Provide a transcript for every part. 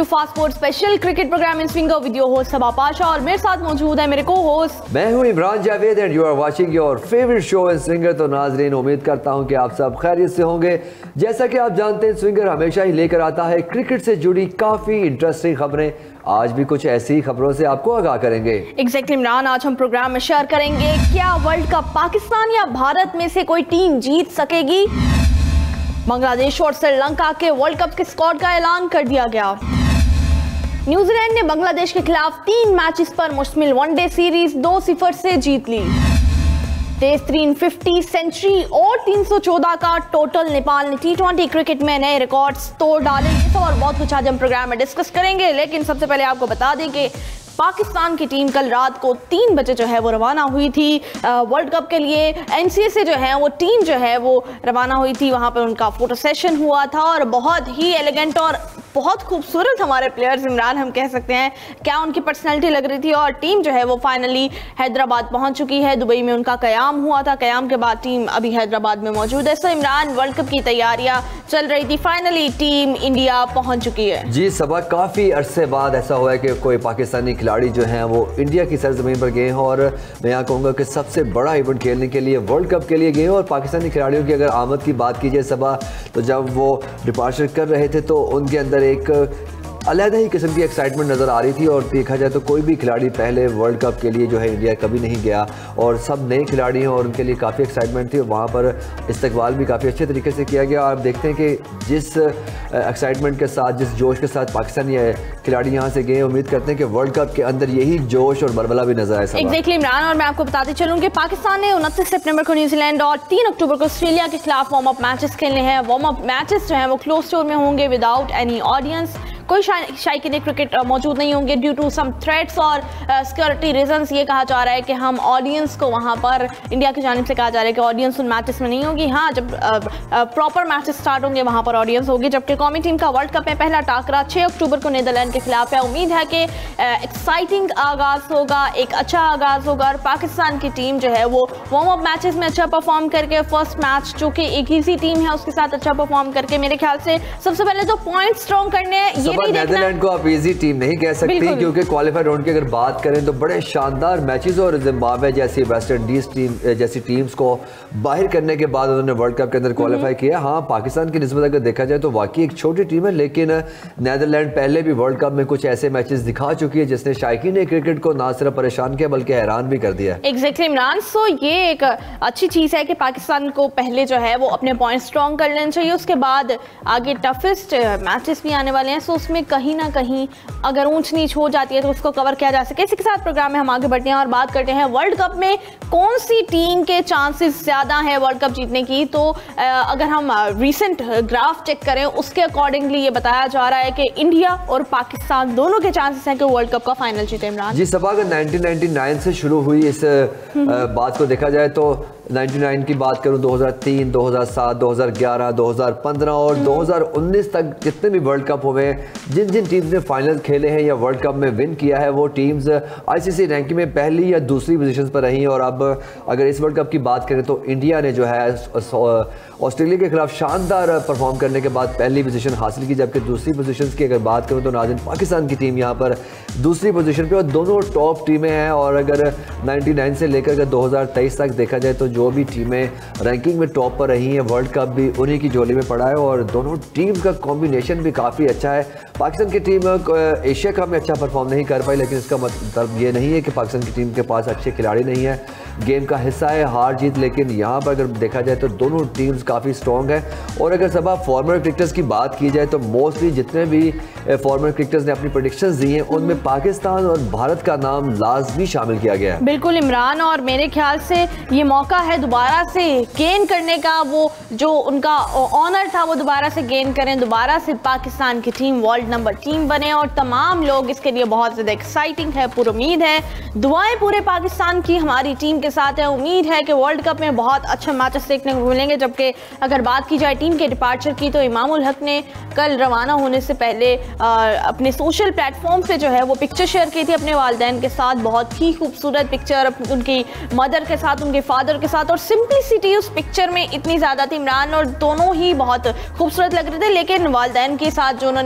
To Fast Sports special cricket program in Swinger with your host Saba Pasha और मेरे साथ मौजूद है मेरे को होस्ट मैं हूं Imran Javed and you are watching your favourite show in Swinger. तो नाजरीन, उम्मीद करता हूं कि आप सब खैरियत से होंगे। जैसा कि आप जानते हैं, स्विंगर हमेशा ही लेकर आता है क्रिकेट से जुड़ी काफी इंटरेस्टिंग खबरें। आज भी कुछ ऐसी खबरों से आपको आगाह करेंगे। एग्जैक्टली इमरान, आज हम प्रोग्राम में शेयर करेंगे क्या वर्ल्ड कप पाकिस्तान या भारत में से कोई टीम जीत सकेगी। बांग्लादेश और श्रीलंका के वर्ल्ड कप के स्क्वाड का ऐलान कर दिया गया। न्यूजीलैंड ने बांग्लादेश के खिलाफ 3 मैचेस पर मुश्तमिल वनडे सीरीज 2-0 से जीत ली। टेस्ट 350 सेंचुरी और 314 का टोटल नेपाल ने T20 क्रिकेट में नए रिकॉर्ड्स तोड़ डाले। ये सब और बहुत कुछ आज हम प्रोग्राम में डिस्कस करेंगे, लेकिन सबसे पहले आपको बता दें कि पाकिस्तान की टीम कल रात को 3 बजे जो है वो रवाना हुई थी वर्ल्ड कप के लिए। एनसीए से जो है वो टीम जो है वो रवाना हुई थी, वहाँ पर उनका फोटो सेशन हुआ था और बहुत ही एलिगेंट और बहुत खूबसूरत हमारे प्लेयर्स, इमरान हम कह सकते हैं, क्या उनकी पर्सनैलिटी लग रही थी। और टीम जो है वो फाइनली हैदराबाद पहुंच चुकी है। दुबई में उनका क़याम हुआ था, क़याम के बाद टीम अभी हैदराबाद में मौजूद है। सो इमरान, वर्ल्ड कप की तैयारियां चल रही थी, फाइनली टीम इंडिया पहुंच चुकी है। जी सबा, काफ़ी अरसे बाद ऐसा हुआ है कि कोई पाकिस्तानी खिलाड़ी जो हैं वो इंडिया की सरजमीन पर गए हैं और मैं यहाँ कहूँगा कि सबसे बड़ा इवेंट खेलने के लिए, वर्ल्ड कप के लिए गए हैं। और पाकिस्तानी खिलाड़ियों की अगर आमद की बात की जाए सबा, तो जब वो डिपार्चर कर रहे थे तो उनके अंदर एक अलग ही किस्म की एक्साइटमेंट नज़र आ रही थी। और देखा जाए तो कोई भी खिलाड़ी पहले वर्ल्ड कप के लिए जो है इंडिया कभी नहीं गया और सब नए खिलाड़ी हैं और उनके लिए काफ़ी एक्साइटमेंट थी। वहाँ पर इस्तकबाल भी काफ़ी अच्छे तरीके से किया गया। और आप देखते हैं कि जिस एक्साइटमेंट के साथ, जिस जोश के साथ पाकिस्तानी खिलाड़ी यहाँ से गए, उम्मीद करते हैं कि वर्ल्ड कप के अंदर यही जोश और बलबला भी नजर आए। एग्जैक्टली इमरान, और मैं आपको बताते चलूँ कि पाकिस्तान ने 29 सितंबर को न्यूजीलैंड और 3 अक्टूबर को ऑस्ट्रेलिया के खिलाफ वार्म अप मैचेस खेलने हैं। वार्म अप मैचेस जो हैं वो क्लोज डोर में होंगे, विदाउट एनी ऑडियंस। कोई शायकीन क्रिकेट मौजूद नहीं होंगे ड्यू टू सम थ्रेट्स और सिक्योरिटी रीजंस। ये कहा जा रहा है कि हम ऑडियंस को वहाँ पर, इंडिया की जानिब से कहा जा रहा है कि ऑडियंस उन मैचेस में नहीं होगी। हाँ, जब प्रॉपर मैचेस स्टार्ट होंगे वहाँ पर ऑडियंस होगी। जबकि कौमी टीम का वर्ल्ड कप में पहला टाकरा 6 अक्टूबर को नीदरलैंड के खिलाफ है। उम्मीद है कि एक्साइटिंग आगाज होगा, एक अच्छा आगाज होगा और पाकिस्तान की टीम जो है वो वार्म अप मैचेस में अच्छा परफॉर्म करके फर्स्ट मैच जो कि एक ईजी टीम है उसके साथ अच्छा परफॉर्म करके, मेरे ख्याल से सबसे पहले तो पॉइंट स्ट्रॉन्ग करने। नीदरलैंड को आप इजी टीम नहीं कह सकती, क्योंकि क्वालिफायर राउंड की अगर बात करें तो बड़े शानदार मैचेस और जिम्बाब्वे जैसी, वेस्ट इंडीज टीम जैसी टीम्स को बाहर करने के बाद उन्होंने वर्ल्ड कप के अंदर क्वालिफाई किया। हाँ, पाकिस्तान की निस्बत अगर देखा जाए तो वाकई एक छोटी टीम है, लेकिन नीदरलैंड पहले भी वर्ल्ड कप में कुछ ऐसे मैचेस दिखा चुकी है जिसने शायकीन क्रिकेट को ना सिर्फ परेशान किया बल्कि हैरान भी कर दिया। एग्जैक्टली इमरान, सो ये एक अच्छी चीज है कि पाकिस्तान को पहले जो है वो अपने पॉइंट स्ट्रॉन्ग कर लेने चाहिए, उसके बाद आगे टफेस्ट मैचेस भी आने वाले हैं। सो उसमें कहीं ना कहीं अगर ऊंच नीच हो जाती है तो उसको कवर किया जा सके। इसी के साथ प्रोग्राम में हम आगे बढ़ते हैं और बात करते हैं वर्ल्ड कप में कौन सी टीम के चांसेस ज्यादा हैं वर्ल्ड कप जीतने की। तो अगर हम रीसेंट ग्राफ चेक करें उसके अकॉर्डिंगली ये बताया जा रहा है कि इंडिया और पाकिस्तान दोनों के चांसेस हैं कि वर्ल्ड कप का फाइनल जीते। इमरान जी सबा, अगर 1999 से शुरू हुई इस बात को देखा जाए तो 99 की बात करूं, 2003, 2007, 2011, 2015 और 2019 तक जितने भी वर्ल्ड कप हुए हैं, जिन जिन टीम्स ने फाइनल खेले हैं या वर्ल्ड कप में विन किया है, वो टीम्स आईसीसी रैंकिंग में पहली या दूसरी पोजीशन पर रही हैं। और अब अगर इस वर्ल्ड कप की बात करें तो इंडिया ने जो है ऑस्ट्रेलिया के खिलाफ शानदार परफॉर्म करने के बाद पहली पोजीशन हासिल की, जबकि दूसरी पोजीशन की अगर बात करूं तो नाज़रीन पाकिस्तान की टीम यहाँ पर दूसरी पोजीशन पे और दोनों टॉप टीमें हैं। और अगर 99 से लेकर 2023 तक देखा जाए तो जो भी टीमें रैंकिंग में टॉप पर रही हैं, वर्ल्ड कप भी उन्हीं की झोली में पड़ा है और दोनों टीम का कॉम्बिनेशन भी काफ़ी अच्छा है। पाकिस्तान की टीम एशिया कप में अच्छा परफॉर्म नहीं कर पाई, लेकिन इसका मतलब ये नहीं है कि पाकिस्तान की टीम के पास अच्छे खिलाड़ी नहीं है। गेम का हिस्सा है हार जीत, लेकिन यहाँ पर अगर देखा जाए तो दोनों टीम्स काफ़ी स्ट्रॉन्ग है। और अगर सब फॉर्मर क्रिकेटर्स की बात की जाए तो मोस्टली जितने भी फॉर्मर क्रिकेटर्स ने अपनी प्रेडिक्शंस दी हैं उनमें पाकिस्तान और भारत का नाम लाजमी शामिल किया गया है। बिल्कुल इमरान, और मेरे ख्याल से ये मौका है दोबारा से गेन करने का, वो जो उनका ऑनर था वो दोबारा से गेन करें, दोबारा से पाकिस्तान की टीम वर्ल्ड नंबर टीम बने। और तमाम लोग इसके लिए बहुत ज़्यादा एक्साइटिंग है, पूरी उम्मीद है, दुआएं पूरे पाकिस्तान की हमारी टीम के साथ है। उम्मीद है कि वर्ल्ड कप में बहुत अच्छे मैचेस देखने को मिलेंगे। जबकि अगर बात की जाए टीम के डिपार्चर की तो इमामुल हक ने कल रवाना होने से पहले अपने सोशल प्लेटफॉर्म से जो है वो पिक्चर शेयर की थी अपने वालिदैन के साथ। बहुत ही खूबसूरत पिक्चर उनकी मदर के साथ, उनके फादर के साथ, और सिंपलिसिटी उस पिक्चर में इतनी ज़्यादा थी इमरान, और दोनों ही बहुत खूबसूरत लग रहे थे। लेकिन वालिदैन के साथ जो उन्होंने पिक्चर शेयर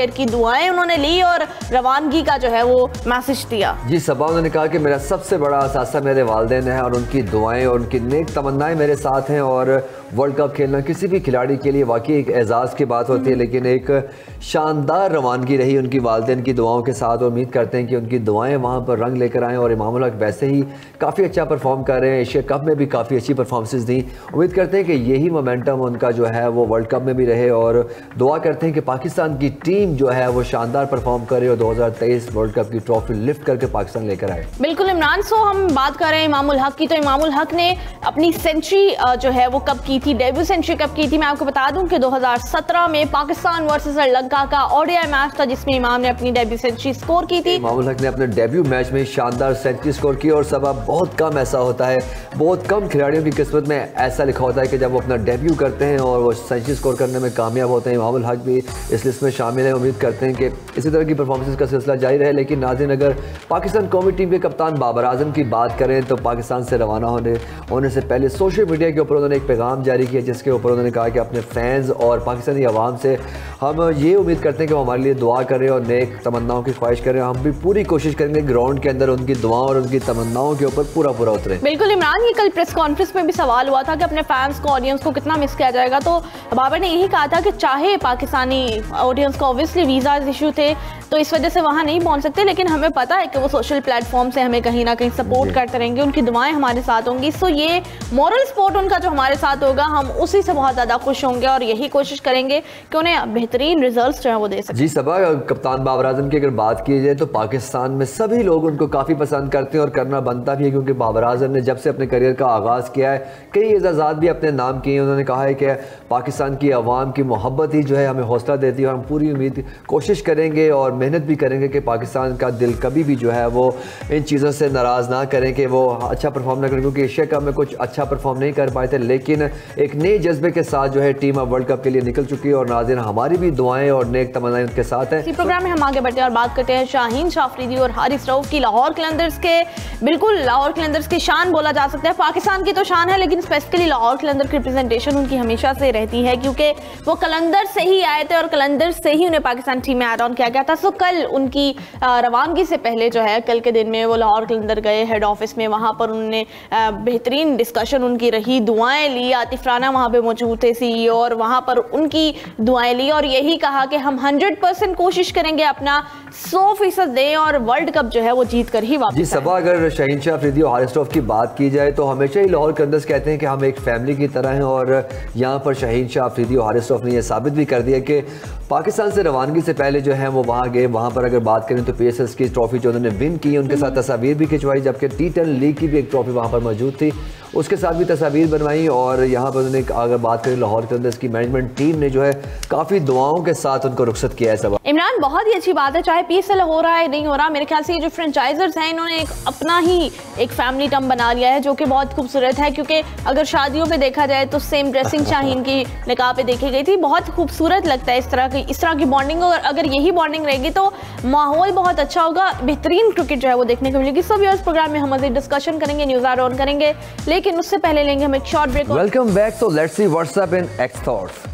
खैर की दुआएं उन्होंने ली और रवानगी का जो है वो मैसेज दिया। जी सबा, उन्होंने कहा कि मेरा सबसे बड़ा असासा मेरे वालिदैन है और उनकी दुआएं और उनकी नेक तमन्नाएं मेरे साथ हैं। और वर्ल्ड कप खेलना किसी भी खिलाड़ी के लिए वाकई एक एजाज़ की बात होती है, लेकिन एक शानदार रवानगी रही उनकी वालिदैन की दुआओं के साथ। और उम्मीद करते हैं कि उनकी दुआएं वहाँ पर रंग लेकर आएँ। और इमामुल हक वैसे ही काफ़ी अच्छा परफॉर्म कर रहे हैं, एशिया कप में भी काफ़ी अच्छी परफॉर्मेंसेस दी। उम्मीद करते हैं कि यही मोमेंटम उनका जो है वो वर्ल्ड कप में भी रहे और दुआ करते हैं कि पाकिस्तान की टीम जो है वो शानदार परफॉर्म करे और 2023 वर्ल्ड कप की ट्रॉफी लिफ्ट करके पाकिस्तान लेकर आए। बिल्कुल इमरान, सो हम बात कर रहे हैं इमामुल हक की, तो इमामुल हक ने अपनी सेंचुरी जो है वो कब की थी, डेब्यू सेंचुरी कब की थी? मैं आपको बता दूं कि 2017 में पाकिस्तान वर्सेस श्रीलंका का ओडीआई मैच था जिसमें इमाम ने अपनी डेब्यू सेंचुरी स्कोर की थी। इमामुल हक ने अपने डेब्यू मैच में शानदार सेंचुरी स्कोर की और सबा बहुत कम ऐसा होता है, बहुत कम खिलाड़ियों की किस्मत में ऐसा लिखा होता है कि जब वो अपना डेब्यू करते हैं और वो सेंचुरी स्कोर करने में कामयाब होते हैं। इमामुल हक भी इस लिस्ट में शामिल है। उम्मीद करते हैं कि इसी तरह की परफॉर्मेंस का सिलसिला जारी रहे। लेकिन नाज़रीन, अगर पाकिस्तान कौमी टीम के कप्तान बाबर आजम की बात करें तो पाकिस्तान से रवाना होने से पहले सोशल मीडिया के ऊपर उन्होंने एक पैगाम जारी किया जिसके ऊपर उन्होंने कहा कि अपने फैंस और पाकिस्तानी अवाम से हम ये उम्मीद करते हैं कि वो हमारे लिए दुआ करें और नेक तमन्नाओं की ख्वाहिश करें। हम भी पूरी कोशिश करेंगे ग्राउंड के अंदर उनकी दुआओं और उनकी तमन्नाओं के ऊपर पूरा उतरे। बिल्कुल इमरान, ये कल प्रेस कॉन्फ्रेंस में भी सवाल हुआ था कि अपने फैंस को, ऑडियंस को कितना मिस किया जाएगा, तो बाबर ने यही कहा था कि चाहे पाकिस्तानी ऑडियंस को ऑब्वियसली वीज़ा इशू थे तो इस वजह से वहाँ नहीं पहुँच सकते, लेकिन हमें पता है कि वो सोशल प्लेटफॉर्म से हमें कहीं ना कहीं सपोर्ट करते रहेंगे, उनकी दुआएं हमारे साथ होंगी। सो ये मॉरल सपोर्ट उनका जो हमारे साथ होगा, हम उसी से बहुत ज़्यादा खुश होंगे और यही कोशिश करेंगे कि उन्हें बेहतरीन रिजल्ट्स जो है वो दे सकें। जी सबा, कप्तान बाबर आजम की अगर बात की जाए तो पाकिस्तान में सभी लोग उनको काफ़ी पसंद करते हैं और करना बनता भी है, क्योंकि बाबर आजम ने जब से अपने करियर का आगाज़ किया है कई एजाज़ात भी अपने नाम किए हैं। उन्होंने कहा है कि पाकिस्तान की आवाम की मोहब्बत ही जो है हमें हौसला देती है और हम पूरी उम्मीद कोशिश करेंगे और मेहनत भी करेंगे कि पाकिस्तान का दिल कभी भी जो है वो इन चीज़ों से नाराज़ ना करें कि वो अच्छा परफॉर्म ना करें, क्योंकि एशिया कप में कुछ अच्छा परफॉर्म नहीं कर पाए थे। लेकिन एक नए जज्बे के साथ जो है टीम अब वर्ल्ड कप के लिए निकल चुकी है और नाज़रीन, हमारी भी दुआएं और नेक तमन्नाएं उनके साथ हैं। इसी प्रोग्राम में हम आगे बढ़ते हैं और बात करते हैं शाहीन शाह अफरीदी और हारिस रऊफ की, लाहौर कलंदर्स के। बिल्कुल लाहौर कलंदर्स की शान बोला जा सकता है, पाकिस्तान की तो शान है, लेकिन स्पेसिफिकली लाहौर कलंदर की रिप्रेजेंटेशन उनकी हमेशा से रहती है क्योंकि वो कलंदर से ही आए थे और कलंदर से ही उन्हें पाकिस्तान टीम में ऐड ऑन किया गया था। सो कल उनकी रवानगी से पहले जो है, कल के दिन में वो लाहौर कलंदर गए हेड ऑफिस में, वहाँ पर उन्होंने बेहतरीन डिस्कशन उनकी रही, दुआएं ली। आतिफ राना वहाँ पे मौजूद थे CEO, और वहाँ पर उनकी दुआएं ली और यही कहा कि हम 100% कोशिश करेंगे अपना 100% दें और वर्ल्ड कप जो है वो जीत कर ही वापस। जी सबा, अगर शाहीन शाह अफरीदी और हारिस रऊफ की बात की जाए तो हमेशा ही लाहौर कलंदर्स कहते हैं कि हम एक फैमिली की तरह हैं और यहाँ पर शाहीन शाह अफरीदी और हारिस रऊफ ने यह साबित भी कर दिया कि पाकिस्तान से रवानगी से पहले जो है वो वहाँ गए। वहाँ पर अगर बात करें तो PSS की ट्रॉफी जो उन्होंने विन की, उनके साथ तस्वीर भी खिंचवाई, जबकि T10 लीग की भी एक ट्रॉफी वहाँ पर मौजूद थी, उसके साथ भी तस्वीर बनवाई। और यहाँ पर उन्होंने अगर बात करें लाहौर कलंदर्स की मैनेजमेंट टीम ने जो है काफ़ी दुआओं के साथ उनको रुखसत किया है। सब इमरान, बहुत ही अच्छी बात है, चाहे PSL हो रहा है नहीं हो रहा, मेरे ख्याल से ये जो फ्रेंचाइजर्स हैं इन्होंने एक अपना ही एक फैमिली टर्म बना लिया है जो कि बहुत खूबसूरत है। क्योंकि अगर शादियों पे देखा जाए तो सेम ड्रेसिंग शाहीन की निकाह पे देखी गई थी, बहुत खूबसूरत लगता है इस तरह की बॉन्डिंग। और अगर यही बॉन्डिंग रहेगी तो माहौल बहुत अच्छा होगा, बेहतरीन क्रिकेट जो है वो देखने को मिलेगी। सब व्यूअर्स, प्रोग्राम में हम मज़ीद डिस्कशन करेंगे, न्यूज़ ऑन करेंगे, लेकिन उससे पहले लेंगे हम एक short break. Welcome back, so let's see what's up in X thoughts.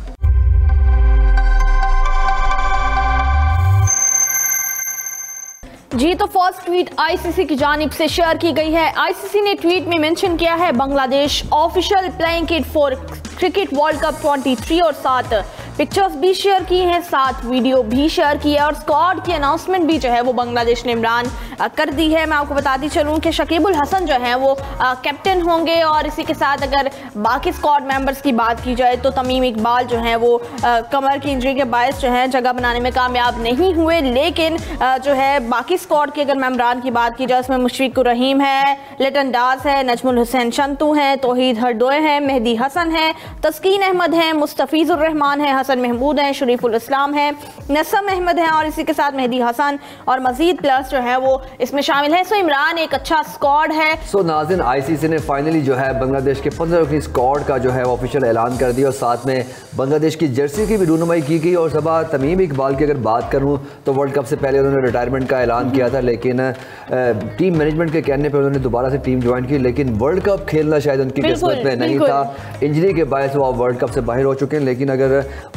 जी तो फर्स्ट ट्वीट ICC की जानिब से शेयर की गई है। ICC ने ट्वीट में मेंशन किया है Bangladesh official playing kit for cricket world cup 23 और 7 पिक्चर्स भी शेयर की हैं, साथ वीडियो भी शेयर की है और स्क्वाड की अनाउंसमेंट भी जो है वो बांग्लादेश ने इमरान कर दी है। मैं आपको बताती चलूँ कि शकीबुल हसन जो है वो कैप्टन होंगे और इसी के साथ अगर बाकी स्क्वाड मेंबर्स की बात की जाए तो तमीम इकबाल जो है वो कमर की इंजरी के बायस जो है जगह बनाने में कामयाब नहीं हुए। लेकिन जो है बाकी स्क्वाड के अगर मेंबरान की बात की जाए उसमें मुशफिकुर रहीम है, लिटन दास है, नजमुल हुसैन शंतु हैं, तौहीद हरदोय हैं, मेहदी हसन है, तस्कीन अहमद हैं, मुस्तफीजुर रहमान है, हसन महमूद हैं, शरीफुल इस्लाम है, नसम अहमद हैं और इसी के साथ मेहदी हसन और मजीद प्लेयर्स जो है वो इसमें शामिल है। सो इमरान एक अच्छा स्क्वाड है। सो नाज़रीन, ICC ने फाइनली जो है बांग्लादेश के 15 रुकनी स्क्वाड का जो है ऑफिशियल ऐलान कर दिया और साथ में बांग्लादेश की जर्सी की भी रूनुमाई की गई। और सबा, तमीम इकबाल की अगर बात करूं तो वर्ल्ड कप से पहले उन्होंने रिटायरमेंट का ऐलान किया था, लेकिन टीम मैनेजमेंट के कहने पर उन्होंने दोबारा से टीम ज्वाइन की, लेकिन वर्ल्ड कप खेलना शायद उनकी किस्मत में नहीं था। इंजरी के बायस वो वर्ल्ड कप से बाहर हो चुके हैं। लेकिन अगर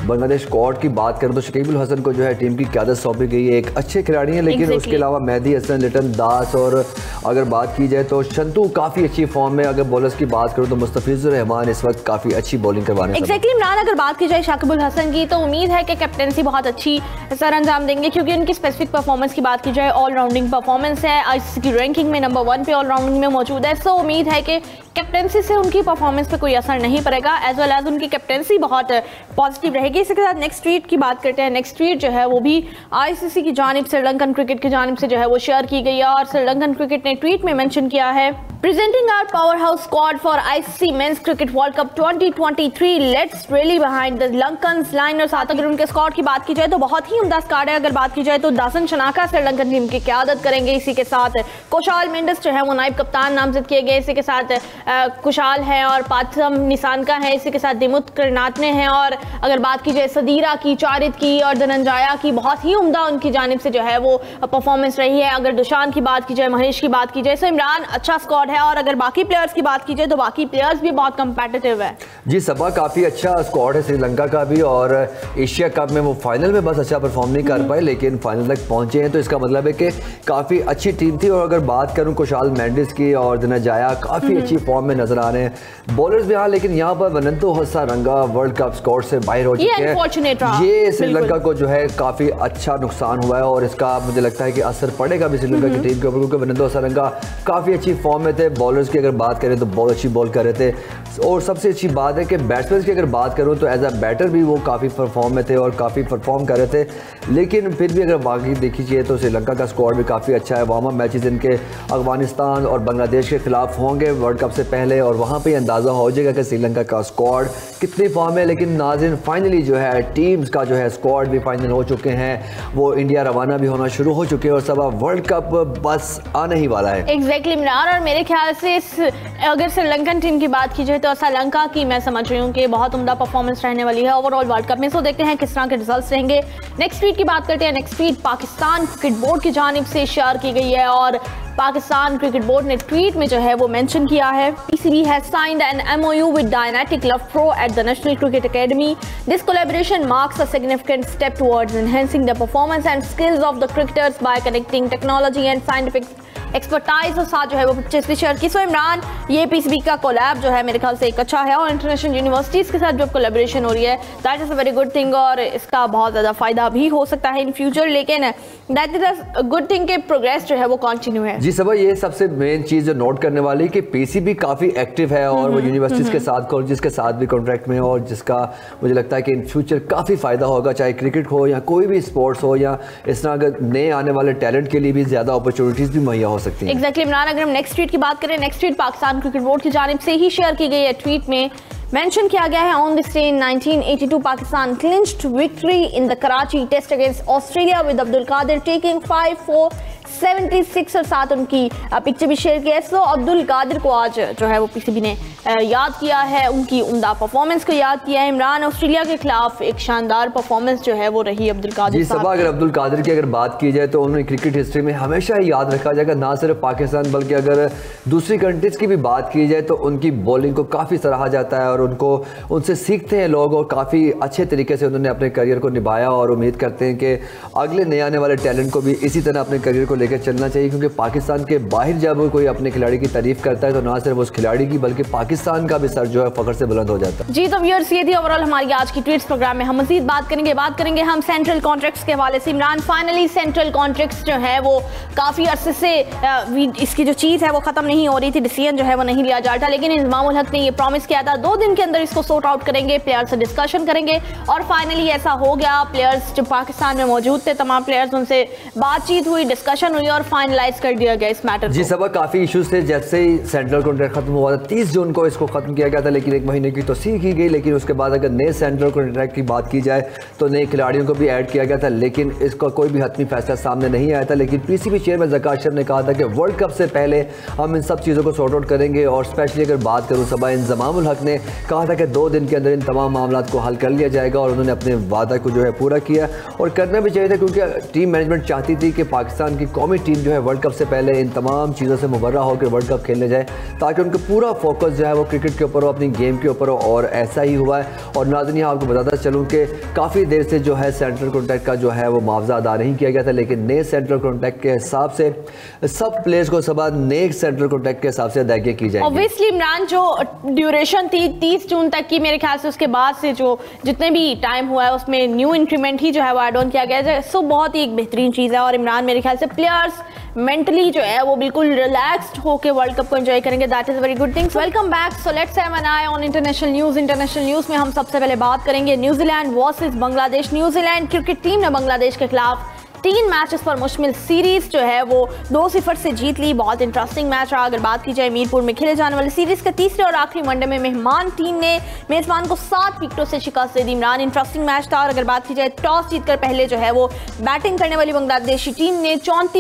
बांग्लादेश स्क्वाड की बात करूं तो शकीब उल हसन को जो है टीम की क़यादत सौंपी गई है। एक अच्छे खिलाड़ी हैं, लेकिन उसके अलावा मेहदी हसन, लिटन दास और अगर बात की जाए तो शंतु काफ़ी अच्छी फॉर्म में। अगर बॉलर्स की बात करूं तो मुस्तफिजुर रहमान इस वक्त काफ़ी अच्छी बॉलिंग करवाने इमरान, अगर बात की जाए शाकिब उल हसन की तो उम्मीद है कि कैप्टनसी बहुत अच्छी सर अंजाम देंगे, क्योंकि उनकी स्पेसिफिक परफॉर्मेंस की बात की जाए ऑलराउंडिंग परफॉर्मेंस है, आईसीसी की रैंकिंग में नंबर 1 पे ऑलराउंडिंग में मौजूद है। सो उम्मीद है कि कैप्टनसी से उनकी परफॉर्मेंस पे कोई असर नहीं पड़ेगा, एज वेल एज उनकी कैप्टनसी बहुत पॉजिटिव रहेगी। इसी के साथ नेक्स्ट ट्वीट की बात करते हैं। नेक्स्ट ट्वीट जो है वो भी आईसीसी की जानिब से, श्रीलंकन क्रिकेट की जानिब से जो है वो शेयर की गई है, और श्रीलंकन क्रिकेट ने ट्वीट में मेंशन किया है, presenting our power house squad for ICC men's cricket world cup 2023, let's really behind the Lankans line. और साथ अगर उनके स्क्वाड की बात की जाए तो बहुत ही उम्दा स्क्वाड है। अगर बात की जाए तो दासन शनाका श्रीलंकन टीम की क़यादत करेंगे। इसी के साथ कुशाल मेंडिस जो है वो नायब कप्तान नामजद किए गए। इसी के साथ कुशाल है और पाथम निशानका है। इसी के साथ दिमुत करनाटने हैं। और अगर बात की जाए सदीरा की, चारित की और धनंजया की, बहुत ही उम्दा उनकी जानिब से जो है वो परफॉर्मेंस रही है। अगर दुशान की बात की जाए, महेश की बात की जाए, सो इमरान अच्छा स्क्वाड है। और अगर बाकी प्लेयर्स की बात की जाए तो बाकी प्लेयर्स भी बहुत कंपेटिटिव है। जी सबा, काफ़ी अच्छा स्क्वाड है श्रीलंका का भी, और एशिया कप में वो फाइनल में बस अच्छा परफॉर्म नहीं कर पाए, लेकिन फाइनल तक पहुंचे हैं, तो इसका मतलब है कि काफ़ी अच्छी टीम थी। और अगर बात करूं कुशाल मेंडिस की और धनंजया, काफ़ी अच्छी फॉर्म में नजर आ रहे हैं बॉलर्स भी। हाँ, लेकिन यहाँ पर Wanindu Hasaranga world cup squad से बाहर हो चुके हैं। ये श्रीलंका को जो है काफ़ी अच्छा नुकसान हुआ है, और इसका मुझे लगता है कि असर पड़ेगा भी श्रीलंका की टीम के ऊपर, क्योंकि वनंतो हसारंगा काफ़ी अच्छी फॉर्म में थे। बॉलर्स की अगर बात करें तो बहुत अच्छी बॉल कर रहे थे, और सबसे अच्छी बात है कि बैट्समैन की अगर बात करूं तो एज अ बैटर भी वो काफ़ी परफॉर्म में थे और काफ़ी परफॉर्म कर रहे थे। लेकिन फिर भी अगर बाकी देखी जाए तो श्रीलंका का स्क्वाड भी काफ़ी अच्छा है। वार्म अप मैचेस इनके अफगानिस्तान और बांग्लादेश के खिलाफ होंगे वर्ल्ड कप से पहले, और वहाँ पे अंदाज़ा हो जाएगा कि श्रीलंका का स्क्वाड कितनी फॉर्म है। लेकिन नाज़रीन, फाइनली जो है टीम्स का जो है स्क्वाड भी फाइनल हो चुके हैं, वो इंडिया रवाना भी होना शुरू हो चुके हैं, और सब वर्ल्ड कप बस आने ही वाला है। एग्जैक्टली इमरान, और मेरे ख्याल से अगर श्रीलंकन टीम की बात की जाए तो श्रीलंका की मैं समझ रही हूँ कि बहुत उम्दा परफॉर्मेंस रहने वाली है ओवरऑल वर्ल्ड कप में। सो देखते हैं किस तरह के रिजल्ट्स रहेंगे। नेक्स्ट ट्वीट की बात करते हैं। Next tweet Pakistan cricket board की जानिब से शेयर की गई है, और पाकिस्तान क्रिकेट बोर्ड ने ट्वीट में जो है वो मेंशन किया है, PCB has signed an MoU with Dynetic Love Pro at the national cricket academy. This collaboration marks a significant step towards enhancing the performance and skills of the cricketers by connecting technology and scientific expertise. और साथ जो है वो pictures भी share की। सो इमरान, ये PCB का collab जो है मेरे ख्याल से एक अच्छा है, और इंटरनेशनल यूनिवर्सिटीज के साथ जो कोलैबोरेशन हो रही है that is a very good thing, और इसका बहुत ज़्यादा फायदा भी हो सकता है इन फ्यूचर। लेकिन that is a good thing के प्रोग्रेस जो है वो कंटिन्यू है। जी सबा, ये सबसे मेन चीज़ जो नोट करने वाली कि पीसीबी काफ़ी एक्टिव है, और वो यूनिवर्सिटीज़ के साथ, कॉलेजेस के साथ भी कॉन्ट्रैक्ट में, और जिसका मुझे लगता है कि इन फ्यूचर काफ़ी फ़ायदा होगा, चाहे क्रिकेट हो या कोई भी स्पोर्ट्स हो, या इस तरह अगर नए आने वाले टैलेंट के लिए भी ज़्यादा अपॉर्चुनिटीज़ भी मुहैया हो सकती हैं। एग्जैक्टली इमरान, अगर हम नेक्स्ट ट्वीट की बात करें, next tweet Pakistan cricket board की जानिब से ही शेयर की गई है। ट्वीट में मेंशन किया गया है, on this day in 1982 Pakistan clinched victory in the Karachi test against Australia with Abdul Qadir taking 5 for 76, और साथ उनकी पिक्चर भी शेयर की है। सो अब्दुल कादिर को आज जो है वो पीसीबी ने याद किया है, उनकी उम्दा परफॉर्मेंस को याद किया है। इमरान, ऑस्ट्रेलिया के खिलाफ एक शानदार परफॉर्मेंस जो है वो रही अब्दुल कादिर। जी सबा, अगर अब्दुल कादिर की अगर बात की जाए तो उन्होंने क्रिकेट हिस्ट्री में हमेशा ही याद रखा जाएगा, ना सिर्फ पाकिस्तान बल्कि अगर दूसरी कंट्रीज की भी बात की जाए तो उनकी बॉलिंग को काफ़ी सराहा जाता है, और उनसे सीखते हैं लोग, और काफ़ी अच्छे तरीके से उन्होंने अपने करियर को निभाया। और उम्मीद करते हैं कि अगले नए आने वाले टैलेंट को भी इसी तरह अपने करियर को लेकर चलना चाहिए, क्योंकि पाकिस्तान के बाहर जब कोई अपने खिलाड़ी की तारीफ करता है तो ना सिर्फ उस खिलाड़ी की बल्कि पाकिस्तान का भी सर जो है फख्र से बुलंद हो जाता है। जी तो व्यूअर्स, ये थी ओवरऑल हमारी आज की ट्वीट्स प्रोग्राम में। हम मजीद बात करेंगे हम सेंट्रल कॉन्ट्रैक्ट्स के हवाले से। इमरान, फाइनली सेंट्रल कॉन्ट्रैक्ट्स जो है वो काफ़ी अरसे से इसकी जो चीज़ है वो ख़त्म नहीं हो रही थी, डिसीजन जो है वो नहीं लिया जा रहा था, लेकिन इंजमाम उल हक ने ये प्रॉमिस किया था 2 दिन के अंदर इसको सॉर्ट आउट करेंगे, प्लेयर से डिस्कशन करेंगे, और फाइनली ऐसा हो गया। प्लेयर्स जो पाकिस्तान में मौजूद थे, तमाम प्लेयर्स, उनसे बातचीत हुई, डिस्कशन हुई, और फाइनलाइज कर दिया गया इस मैटर। जी सबा, काफ़ी इशूज थे। जैसे ही सेंट्रल कॉन्ट्रैक्ट खत्म हुआ था 30 जून को इसको खत्म किया गया था, लेकिन 1 महीने की तोसीह की गई। लेकिन उसके बाद अगर नए सेंट्रल कॉन्ट्रैक्ट की बात की जाए तो नए खिलाड़ियों को भी ऐड किया गया था, लेकिन इसका कोई भी हतमी फैसला सामने नहीं आया था। लेकिन पीसीबी चेयरमैन ज़कार अशरफ ने कहा था कि वर्ल्ड कप से पहले हम इन सब चीज़ों को सॉर्ट आउट करेंगे, और स्पेशली अगर बात करूँ सबा, इंजमाम उल हक ने कहा था कि 2 दिन के अंदर इन तमाम मामला को हल कर लिया जाएगा, और उन्होंने अपने वादा को जो है पूरा किया, और करना भी चाहिए था, क्योंकि टीम मैनेजमेंट चाहती थी कि पाकिस्तान की कौमी टीम जो है वर्ल्ड कप से पहले इन तमाम चीज़ों से मुबर्रा होकर वर्ल्ड कप खेलने जाए, ताकि उनका पूरा फोकस जो है वो क्रिकेट के ऊपर हो, अपनी गेम के ऊपर हो। और ऐसा ही हुआ है। और नाज़रीन यहाँ आपको बताता चलूँ कि काफ़ी देर से जो है सेंट्रल कॉन्ट्रैक्ट का जो है वो मुआवजा अदा नहीं किया गया था, लेकिन नए सेंट्रल कॉन्ट्रैक्ट के हिसाब से सब प्लेयर्स को सब नए सेंट्रल कॉन्ट्रैक्ट के हिसाब से अदायगी की जाएगी। ऑब्वियसली इमरान, जो ड्यूरेशन थी 30 जून तक की, मेरे ख्याल से उसके बाद से जो जितने भी टाइम हुआ है उसमें न्यू इंक्रीमेंट ही जो है वो एड ऑन किया गया है। सो बहुत ही एक बेहतरीन चीज़ है। और इमरान, मेरे ख्याल से प्लेयर्स मेंटली जो है वो बिल्कुल रिलैक्स्ड होकर वर्ल्ड कप को एंजॉय करेंगे। That is very good things. Welcome back. So let's have an eye on international news. International news में हम सबसे पहले बात करेंगे New Zealand versus Bangladesh. New Zealand cricket team ने बांग्लादेश के खिलाफ 3 मैचेस पर मुश्तमिल सीरीज जो है वो 2-0 से जीत ली। बहुत इंटरेस्टिंग मैच रहा। अगर बात की जाए मीरपुर में खेले जाने वाले सीरीज के तीसरे और आखिरी वनडे में मेहमान टीम ने मेजबान को 7 विकेटों से शिकस्त दे दी। इमरान, इंटरेस्टिंग मैच था। और अगर बात की जाए टॉस जीतकर पहले जो है वो बैटिंग करने वाली बांग्लादेशी टीम ने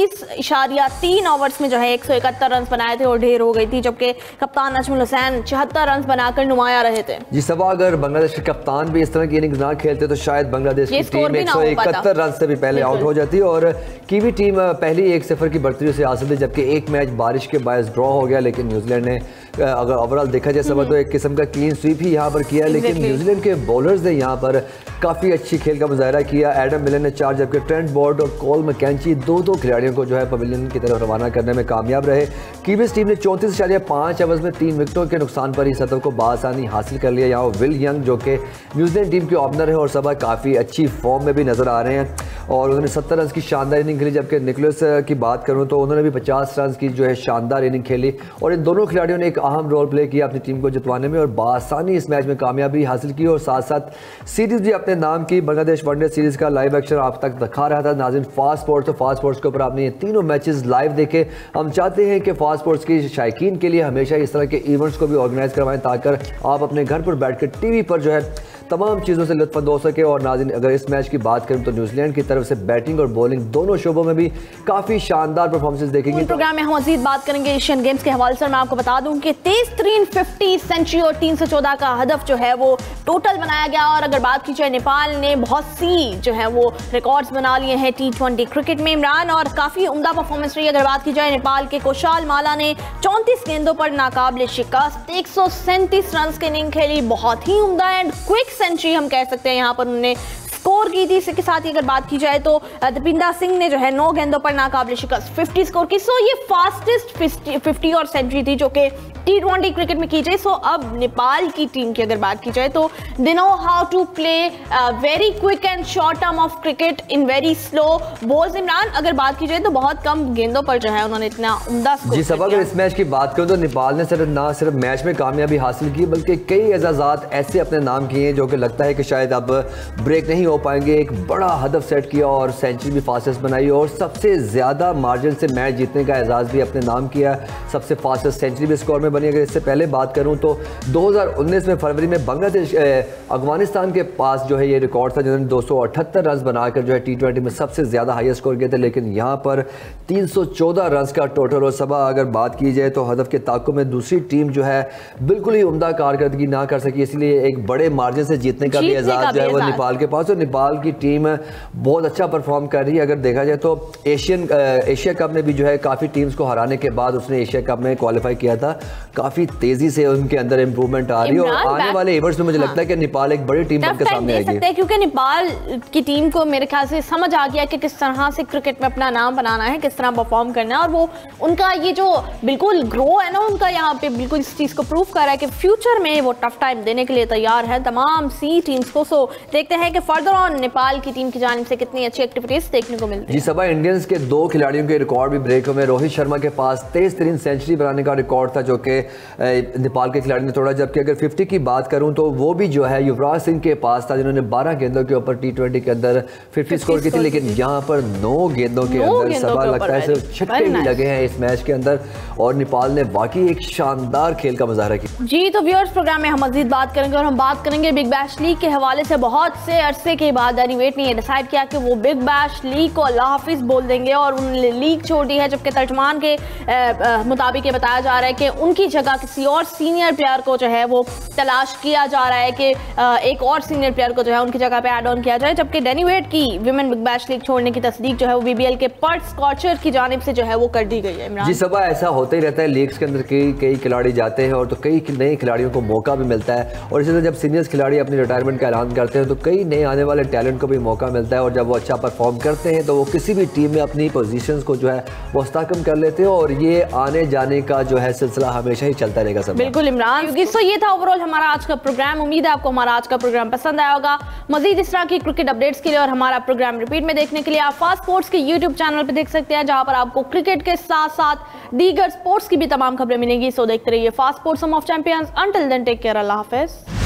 34.3 ओवर्स में जो है 171 रन बनाए थे और ढेर हो गई थी, जबकि कप्तान नजमुल हुसैन 74 रन बनाकर नुमाया रहे थे। जी सबा, अगर बांग्लादेश के कप्तान भी इस तरह की इनिंग्स ना खेलते तो शायद बांग्लादेश की टीम 171 रन से भी पहले आउट हो जाती। और कीवी टीम पहली 1-0 की बढ़ती से हासिल थी, जबकि एक मैच बारिश के बायस ड्रॉ हो गया। लेकिन न्यूजीलैंड ने अगर ओवरऑल देखा जाए सब तो एक किस्म का क्लीन स्वीप ही यहाँ पर किया। लेकिन न्यूजीलैंड के बॉलर्स ने यहाँ पर काफ़ी अच्छी खेल का मुजाहरा किया। एडम मिलन ने 4 जबकि ट्रेंट बोल्ट और कॉल मैकेंची 2-2 खिलाड़ियों को जो है पवेलियन की तरफ रवाना करने में कामयाब रहे। कीवीज टीम ने 34.5 ओवर्स में 3 विकेटों के नुकसान पर ही सतह को बासानी हासिल कर लिया। यहाँ विल यंग जो कि न्यूजीलैंड टीम के ओपनर है और सबा काफ़ी अच्छी फॉर्म में भी नजर आ रहे हैं और उन्होंने 70 रन की शानदार इनिंग खेली। जबकि निकोलस की बात करूं तो उन्होंने भी 50 रन की जो है शानदार इनिंग खेली। और इन दोनों खिलाड़ियों ने एक अहम रोल प्ले किया अपनी टीम को जितवाने में और बासानी इस मैच में कामयाबी हासिल की और साथ साथ सीरीज भी अपने नाम की। बांग्लादेश वनडे सीरीज का लाइव एक्शन आप तक दिखा रहा था नाज़रीन फास्ट स्पोर्ट्स के ऊपर आपने ये तीनों मैचेस लाइव देखे। हम चाहते हैं कि फास्ट स्पोर्ट्स की शायकीन के लिए हमेशा इस तरह के इवेंट्स को भी ऑर्गेनाइज करवाएं, ताकि आप अपने घर पर बैठ कर टीवी पर जो है तमाम चीज़ों से लुत्फ़ हो सके। और नाज़रीन, अगर इस मैच की बात करें तो न्यूजीलैंड की तरफ से बैटिंग और बॉलिंग दोनों शोबों में भी काफ़ी शानदार परफॉर्मेंसेस देखेंगे। प्रोग्राम में हम मज़ीद बात करेंगे एशियन गेम्स के हवाले से। मैं आपको बता दूं कि तेज तरीन 50 सेंचुरी और 314 का हदफ जो है वो टोटल बनाया गया। और अगर बात की जाए नेपाल ने बहुत सी जो है वो रिकॉर्ड्स बना लिए हैं T20 क्रिकेट में इमरान, और काफ़ी उम्दा परफॉर्मेंस रही। अगर बात की जाए नेपाल के कोशाल माला ने 34 गेंदों पर नाकाबिले शिकस्त 137 रन की इनिंग खेली। बहुत ही उम्दा एंड क्विक सेंचुरी हम कह सकते हैं यहाँ पर उन्होंने स्कोर की थी। इसके साथ ही अगर बात की जाए तो दीपिंदर सिंह ने जो है 9 गेंदों पर नाकाबिले शिकस्त 50 स्कोर की। सो ये फास्टेस्ट 50 और सेंचुरी थी जो कि T20 क्रिकेट में की जाए। सो अब नेपाल की टीम की अगर बात की जाए तो they know how to play very quick and short term of cricket in very slow balls. Imran, अगर बात की जाए तो बहुत कम गेंदों पर जो है उन्होंने इतना उम्दा स्कोर जी सब। अगर इस मैच की बात करूं तो नेपाल ने सिर्फ मैच में कामयाबी हासिल की, बल्कि कई एजाजात ऐसे अपने नाम किए हैं जो कि लगता है कि शायद अब ब्रेक नहीं हो पाएंगे। एक बड़ा हदफ सेट किया और सेंचुरी भी फास्टेस्ट बनाई और सबसे ज़्यादा मार्जिन से मैच जीतने का एजाज़ भी अपने नाम किया। सबसे फास्टेस्ट सेंचुरी भी स्कोर में बनी। अगर इससे पहले बात करूं तो 2019 में फरवरी में बांग्लादेश अफगानिस्तान के पास जो है ये रिकॉर्ड था, जिन्होंने 278 रन बनाकर जो है T20 में सबसे ज़्यादा हाईएस्ट स्कोर किए थे। लेकिन यहाँ पर 314 रन का टोटल। और सबा अगर बात की जाए तो हदफ के ताक़ुब में दूसरी टीम जो है बिल्कुल ही उम्दा कारकर्दगी ना कर सकी, इसलिए एक बड़े मार्जिन से जीतने का भी एजाज़ जो है वो नेपाल के पास। और नेपाल की टीम बहुत अच्छा परफॉर्म कर रही है। अगर देखा जाए तो एशिया कप में भी जो है काफ़ी टीम्स को हराने के बाद उसने एशिया कप में क्वालिफाई किया था। काफ़ी तेज़ी से उनके अंदर इंप्रूवमेंट आ रही है और आने वाले इवेंट्स में मुझे लगता है कि नेपाल एक बड़ी टीम बनकर सामने आएगी। क्योंकि नेपाल की टीम को मेरे ख्याल से समझ आ गया कि किस तरह से क्रिकेट में अपना नाम बनाना है, किस तरह परफॉर्म करना है। और वो उनका ये जो बिल्कुल ग्रो है ना उनका यहाँ पे बिल्कुल इस चीज़ को प्रूव कर रहा है कि फ्यूचर में वो टफ टाइम देने के लिए तैयार है तमाम सी टीम्स को। सो देखते हैं कि फर्दर ऑन नेपाल की टीम की जानिब से कितनी अच्छी एक्टिविटीज देखने को मिलती है। जी सबा, इंडियंस के 2 खिलाड़ियों के रिकॉर्ड भी ब्रेक हुए। रोहित शर्मा के पास तेज तरीन सेंचुरी बनाने का रिकॉर्ड था जो कि नेपाल के खिलाड़ी ने तोड़ा। जबकि अगर 50 की बात करूं तो वो भी जो है युवराज सिंह के पास था, जिन्होंने 12 गेंदों के ऊपर T20 के अंदर 50 स्कोर की थी। लेकिन यहाँ पर 9 गेंदों के अंदर सबा लगता है सिर्फ छक्के भी लगे हैं इस मैच के अंदर और नेपाल ने वाकई एक शानदार खेल का मुजाहरा किया। जी तो व्यूअर्स, प्रोग्राम में हम मजीद बात करेंगे और हम बात करेंगे बिग बैश लीग के हवाले से। बहुत से अरसे के के बाद डैनी वेट ने डिसाइड किया कि वो बिग बैश लीग को अल्लाह हाफिज बोल देंगे और उन्होंने लीग छोड़ दी है, जबकि तर्जमान के मुताबिक ये बताया जा रहा है कि उनकी जगह किसी और सीनियर प्लेयर को जो है वो तलाश किया जा रहा है कि एक और सीनियर प्लेयर को जो है उनकी जगह पे ऐड ऑन किया जाए। जबकि डैनी वेट की विमेन बिग बैश लीग छोड़ने की तस्दीक जो है वो बीबीएल के पर्थ स्कॉचर की जानिब से जो है वो कर दी गई है। इमरान जी सबा, ऐसा होता ही रहता है लीग्स के अंदर, कई खिलाड़ी जाते हैं और तो कई नए खिलाड़ियों को मौका भी मिलता है, और इसी तरह जब सीनियर्स खिलाड़ी अपनी रिटायरमेंट का ऐलान करते हैं तो कई नए आने वाले टैलेंट को भी मौका मिलता है, और जब वो अच्छा परफॉर्म करते हैं तो वो किसी भी टीम में अपनी पोजीशंस को जो है मुस्तहकम कर लेते हैं, और ये आने जाने का जो है सिलसिला हमेशा ही चलता रहेगा सब। बिल्कुल इमरान, तो ये था ओवरऑल हमारा आज का प्रोग्राम। उम्मीद है आपको हमारा आज का प्रोग्राम पसंद आया होगा। मजीद इस तरह की क्रिकेट अपडेट्स के लिए और हमारा प्रोग्राम रिपीट में देखने के लिए आप फास्ट स्पोर्ट्स के यूट्यूब चैनल पर देख सकते हैं, जहां पर आपको क्रिकेट के साथ साथ दीगर स्पोर्ट्स की भी तमाम खबरें मिलेंगी। सो देखते रहिए Fast Sports, some of champions. Until then take care, अल्लाह हाफिज।